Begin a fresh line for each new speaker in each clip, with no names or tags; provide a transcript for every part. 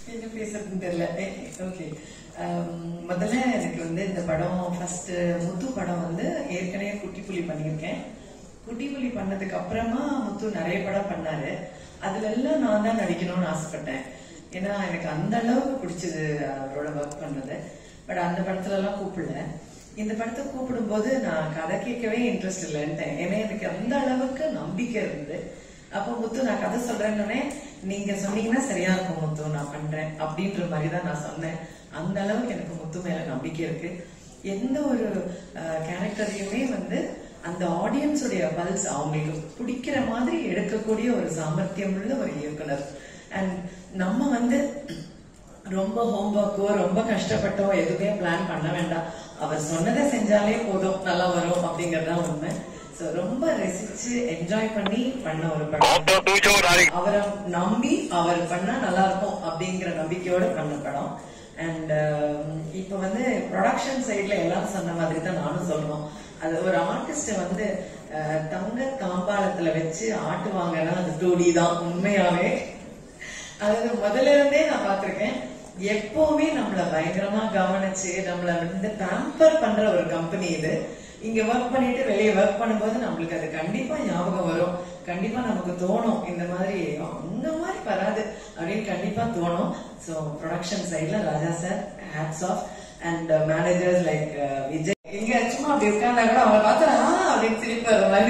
என்ன பேசுறதுன்னு தெரியல. ஓகே, முதல்ல எனக்கு இந்த படம் ஃபர்ஸ்ட் முத்து படம் ஏற்கனவே குட்டி புலி பண்ணியிருக்கேன். குட்டி புலி பண்ணதுக்கு அப்புறமா முத்து நிறைய படம் பண்ணாரு. அதுல எல்லாம் நான் தான் நடிக்கணும்னு ஆசைப்பட்டேன். ஏன்னா எனக்கு அந்த அளவுக்கு பிடிச்சது அவரோட ஒர்க் பண்ணது. பட் அந்த படத்துல எல்லாம் கூப்பிடல. இந்த படத்தை கூப்பிடும் போது நான் கதை கேட்கவே இன்ட்ரெஸ்ட் இல்லைன்ட்டேன். ஏன்னா எனக்கு அந்த அளவுக்கு நம்பிக்கை இருந்தது. அப்போ முத்து நான் கதை சொல்றேன்னு நீங்க சொன்னீங்கன்னா சரியா இருக்கும் முத்து, நான் பண்றேன் அப்படின்ற மாதிரிதான் நான் சொன்னேன். அந்த அளவுக்கு எனக்கு முத்து மேல நம்பிக்கை இருக்கு. எந்த ஒரு கேரக்டரையுமே அந்த ஆடியன்ஸுடைய பல்ஸ் அவங்களுக்கு பிடிக்கிற மாதிரி எடுக்கக்கூடிய ஒரு சாமர்த்தியம் உள்ள ஒரு இயக்குனர். அண்ட் நம்ம ரொம்ப ஹோம்ஒர்க்கோ ரொம்ப கஷ்டப்பட்டோ எதுவுமே பிளான் பண்ண வேண்டாம். அவர் சொன்னதை செஞ்சாலே போதும், நல்லா வரும் அப்படிங்கறதுதான் உண்மை. ரொம்ப ரசிச்சு என்ஜாய் பண்ணி பண்ண ஒரு படம். அவரை நம்பி அவர் பண்ணா நல்லா இருக்கும் அப்படிங்கிற நம்பிக்கையோட பண்ண படம். அண்ட் இப்ப ப்ரொடக்ஷன் சைட்ல எல்லாரும் சொன்ன மாதிரி தான் நானும் சொல்லணும். அது ஒரு ஆர்டிஸ்ட தங்க தாம்பாளத்துல வச்சு ஆட்டுவாங்கன்னா அது 2D தான் உண்மையாவே. அதாவது முதல்ல இருந்தே நான் பாத்திருக்கேன். எப்பவுமே நம்மள பயங்கரமா கவனிச்சு நம்மள பேம்பர் பண்ற ஒரு கம்பெனி இது. இங்க ஒர்க் பண்ணிட்டு வெளியே ஒர்க் பண்ணும்போது நம்மளுக்கு அது கண்டிப்பா ஞாபகம் வரும். கண்டிப்பா நமக்கு தோணும் இந்த மாதிரி அந்த மாதிரி வராது அப்படின்னு கண்டிப்பா தோணும். சோ ப்ரொடக்ஷன் சைட்ல Raja sir hats off. And managers like Vijay இங்க சும்மா அப்படி உட்கார்ந்தா கூட அவங்க பார்த்தா அப்படின்னு சிரிப்பு வர மாதிரி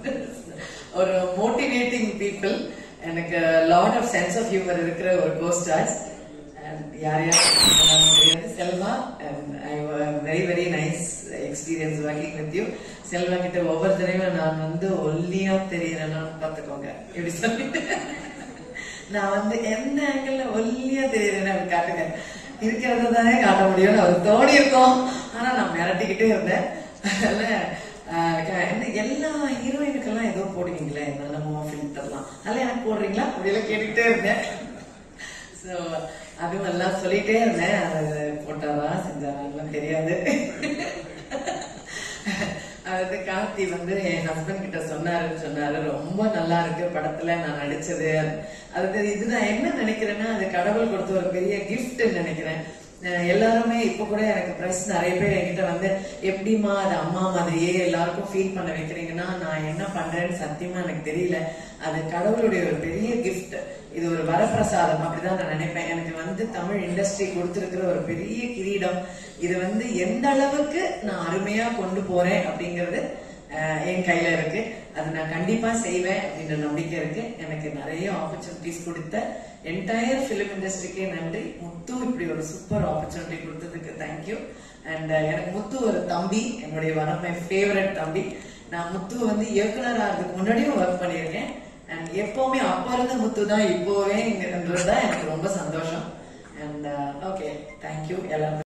ஒரு மோட்டிவேட்டிங் பீப்புள். எனக்கு lot of sense of humour இருக்கிற ஒரு கோஸ்டார்ஸ். யார் தெரியாது Selva. I very very nice experience working with you. Selva கிட்ட ஒவ்வொரு தடவையும் நான் ஒல்லியா தெரியறேன்னு பாத்துக்கோங்க. எப்படி சொல்லிட்டு நான் எந்த ஆங்கிள் ஒல்லியா தெரியறேன்னு அப்படி காட்டுங்க. இருக்கிறத தானே காட்ட முடியும்னு அவர் தோணி இருக்கும். ஆனா நான் மிரட்டிக்கிட்டே இருந்தேன். அதனால எல்லா ஹீரோயினுக்கெல்லாம் ஏதோ போடுவீங்களே என்னென்னமோ ஃபில்டர்லாம், அதெல்லாம் எனக்கு போடுறீங்களா அப்படியெல்லாம் கேட்டுக்கிட்டே இருந்தேன். சோ அதுவும் எல்லாம் சொல்லிட்டே இருந்தேன். அது போட்டாரா செஞ்சாரான்னு தெரியாது. அதாவது கார்த்தி என் ஹஸ்பண்ட் கிட்ட சொன்னாரு ரொம்ப நல்லா இருக்கு படத்துல நான் நடிச்சது. அது இது நான் என்ன நினைக்கிறேன்னா அது கடவுள் கொடுத்த ஒரு பெரிய கிஃப்ட் நினைக்கிறேன். எல்லாருமே இப்ப கூட எனக்கு பிரஸ் நிறைய பேர் என்கிட்ட எப்படிமா அது அம்மா மாதிரியே எல்லாருக்கும் ஃபீல் பண்ண வைக்கிறீங்கன்னா நான் என்ன பண்றேன்னு சத்தியமா எனக்கு தெரியல. அது கடவுளுடைய ஒரு பெரிய கிஃப்ட். இது ஒரு வரப்பிரசாதம் அப்படிதான் நான் நினைப்பேன். எனக்கு தமிழ் இண்டஸ்ட்ரி கொடுத்திருக்கிற ஒரு பெரிய கிரீடம். இது எந்த அளவுக்கு நான் அருமையா கொண்டு போறேன் அப்படிங்கறது என் கையில இருக்கு. அது நான் கண்டிப்பா செய்வேன் அப்படின்ற நம்பிக்கை இருக்கு. எனக்கு நிறைய ஆப்பர்ச்சுனிட்டிஸ் கொடுத்த என்டையர் பிலிம் இண்டஸ்ட்ரிக்கே நன்றி. முத்து இப்படி ஒரு சூப்பர் ஆப்பர்ச்சுனிட்டி கொடுத்ததுக்கு தேங்க்யூ. அண்ட் எனக்கு முத்து ஒரு தம்பி, என்னுடைய ஒன் ஆஃப் மை ஃபேவரட் தம்பி. நான் முத்து இயக்குனர் ஆகிறதுக்கு முன்னாடியும் ஒர்க் பண்ணியிருக்கேன். அண்ட் எப்பவுமே அப்ப இருந்த முத்து தான் இப்போவே இங்கன்றதுதான் எனக்கு ரொம்ப சந்தோஷம். அண்ட் ஓகே, தேங்க்யூ எல்லாரும்.